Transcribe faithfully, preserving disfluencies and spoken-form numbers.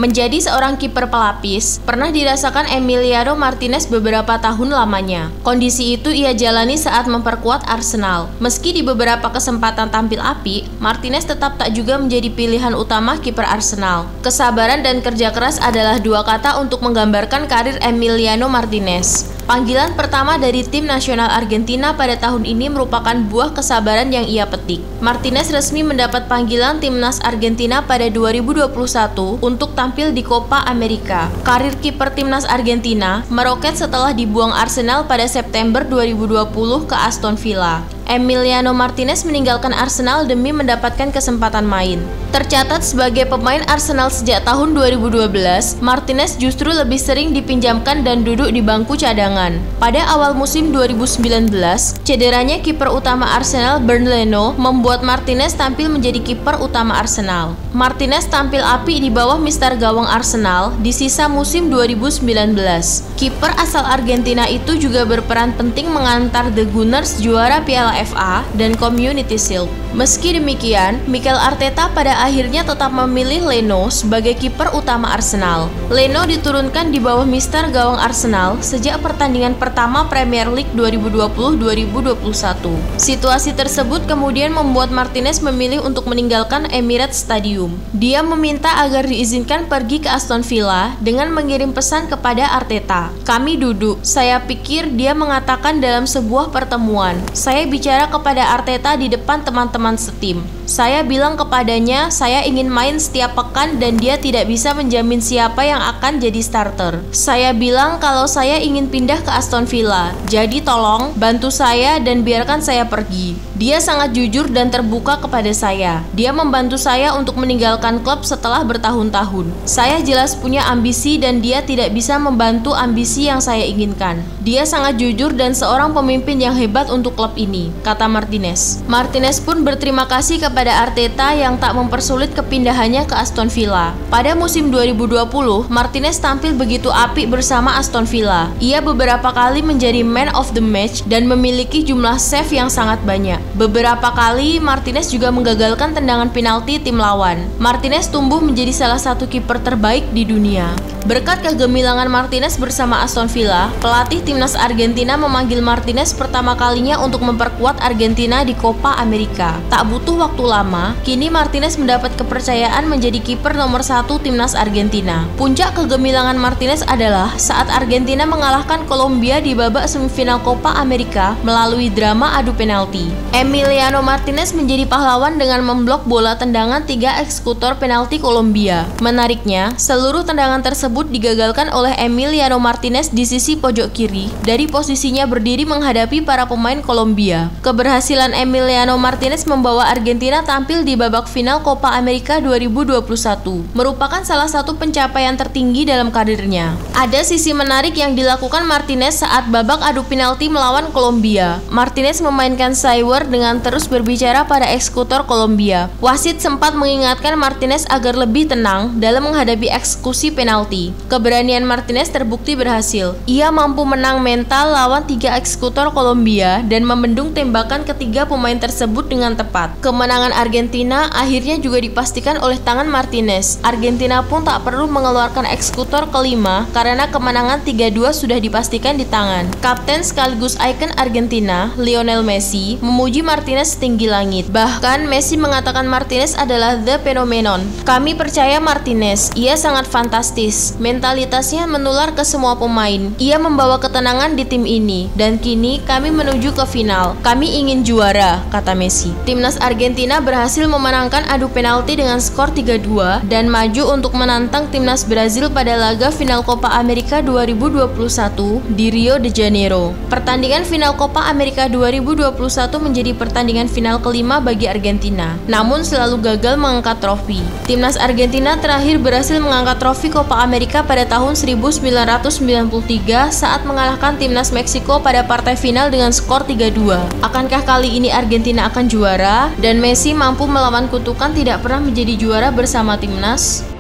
Menjadi seorang kiper pelapis pernah dirasakan Emiliano Martinez beberapa tahun lamanya. Kondisi itu ia jalani saat memperkuat Arsenal. Meski di beberapa kesempatan tampil apik, Martinez tetap tak juga menjadi pilihan utama kiper Arsenal. Kesabaran dan kerja keras adalah dua kata untuk menggambarkan karir Emiliano Martinez. Panggilan pertama dari tim nasional Argentina pada tahun ini merupakan buah kesabaran yang ia petik. Martinez resmi mendapat panggilan timnas Argentina pada dua ribu dua puluh satu untuk tampil di Copa America. Karir kiper timnas Argentina meroket setelah dibuang Arsenal pada September dua ribu dua puluh ke Aston Villa. Emiliano Martinez meninggalkan Arsenal demi mendapatkan kesempatan main. Tercatat sebagai pemain Arsenal sejak tahun dua ribu dua belas, Martinez justru lebih sering dipinjamkan dan duduk di bangku cadangan. Pada awal musim dua ribu sembilan belas, cederanya kiper utama Arsenal Bernd Leno membuat Martinez tampil menjadi kiper utama Arsenal. Martinez tampil apik di bawah mister gawang Arsenal di sisa musim dua ribu sembilan belas. Kiper asal Argentina itu juga berperan penting mengantar The Gunners juara Piala F A dan Community Shield. Meski demikian, Mikel Arteta pada akhirnya tetap memilih Leno sebagai kiper utama Arsenal. Leno diturunkan di bawah mister gawang Arsenal sejak pertandingan pertama Premier League dua ribu dua puluh dua ribu dua puluh satu. Situasi tersebut kemudian membuat Martinez memilih untuk meninggalkan Emirates Stadium. Dia meminta agar diizinkan pergi ke Aston Villa dengan mengirim pesan kepada Arteta. "Kami duduk. Saya pikir," dia mengatakan dalam sebuah pertemuan, "saya bicara kepada Arteta di depan teman-teman setim. Saya bilang kepadanya saya ingin main setiap pekan dan dia tidak bisa menjamin siapa yang akan jadi starter. Saya bilang kalau saya ingin pindah ke Aston Villa. Jadi tolong bantu saya dan biarkan saya pergi." Dia sangat jujur dan terbuka kepada saya. Dia membantu saya untuk meninggalkan klub setelah bertahun-tahun. Saya jelas punya ambisi dan dia tidak bisa membantu ambisi yang saya inginkan. Dia sangat jujur dan seorang pemimpin yang hebat untuk klub ini, kata Martinez. Martinez pun berterima kasih kepada Arteta yang tak mempersulit kepindahannya ke Aston Villa. Pada musim dua ribu dua puluh, Martinez tampil begitu apik bersama Aston Villa. Ia beberapa kali menjadi man of the match dan memiliki jumlah save yang sangat banyak. Beberapa kali Martinez juga menggagalkan tendangan penalti tim lawan. Martinez tumbuh menjadi salah satu kiper terbaik di dunia. Berkat kegemilangan Martinez bersama Aston Villa, pelatih timnas Argentina memanggil Martinez pertama kalinya untuk memperkuat Argentina di Copa America. Tak butuh waktu lama, kini Martinez mendapat kepercayaan menjadi kiper nomor satu timnas Argentina. Puncak kegemilangan Martinez adalah saat Argentina mengalahkan Kolombia di babak semifinal Copa America melalui drama adu penalti. Emiliano Martinez menjadi pahlawan dengan memblok bola tendangan tiga eksekutor penalti Kolombia. Menariknya, seluruh tendangan tersebut digagalkan oleh Emiliano Martinez di sisi pojok kiri dari posisinya berdiri menghadapi para pemain Kolombia. Keberhasilan Emiliano Martinez membawa Argentina tampil di babak final Copa America dua ribu dua puluh satu merupakan salah satu pencapaian tertinggi dalam karirnya. Ada sisi menarik yang dilakukan Martinez saat babak adu penalti melawan Kolombia. Martinez memainkan Saiwer dengan terus berbicara pada eksekutor Kolombia. Wasit sempat mengingatkan Martinez agar lebih tenang dalam menghadapi eksekusi penalti. Keberanian Martinez terbukti berhasil. Ia mampu menang mental lawan tiga eksekutor Kolombia dan membendung tembakan ketiga pemain tersebut dengan tepat. Kemenangan Argentina akhirnya juga dipastikan oleh tangan Martinez. Argentina pun tak perlu mengeluarkan eksekutor kelima karena kemenangan tiga dua sudah dipastikan di tangan. Kapten sekaligus ikon Argentina, Lionel Messi, memuji Martinez setinggi langit. Bahkan Messi mengatakan Martinez adalah the phenomenon. "Kami percaya Martinez, ia sangat fantastis. Mentalitasnya menular ke semua pemain. Ia membawa ketenangan di tim ini dan kini kami menuju ke final. Kami ingin juara," kata Messi. Timnas Argentina berhasil memenangkan adu penalti dengan skor tiga dua dan maju untuk menantang timnas Brazil pada laga final Copa America dua ribu dua puluh satu di Rio de Janeiro. Pertandingan final Copa America dua ribu dua puluh satu menjadi pertandingan final kelima bagi Argentina, namun selalu gagal mengangkat trofi. Timnas Argentina terakhir berhasil mengangkat trofi Copa America pada tahun seribu sembilan ratus sembilan puluh tiga saat mengalahkan timnas Meksiko pada partai final dengan skor tiga dua. Akankah kali ini Argentina akan juara dan Messi mampu melawan kutukan tidak pernah menjadi juara bersama timnas?